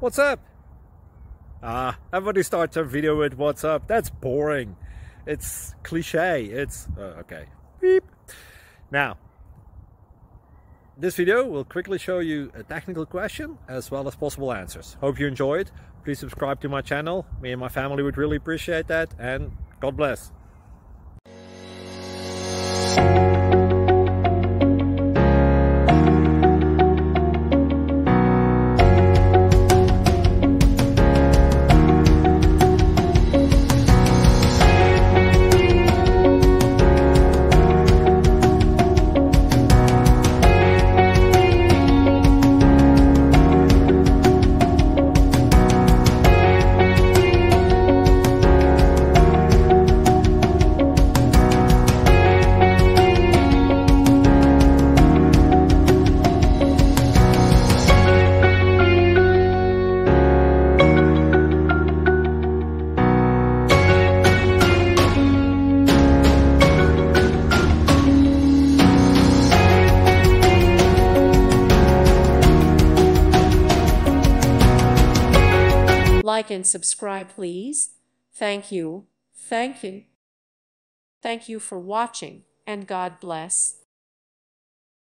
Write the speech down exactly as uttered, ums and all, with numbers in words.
What's up? Ah, everybody starts their video with what's up. That's boring. It's cliche. It's uh, okay. Beep. Now, this video will quickly show you a technical question as well as possible answers. Hope you enjoyed. Please subscribe to my channel. Me and my family would really appreciate that, and God bless. Like and subscribe, please. Thank you. Thank you. Thank you for watching, and God bless.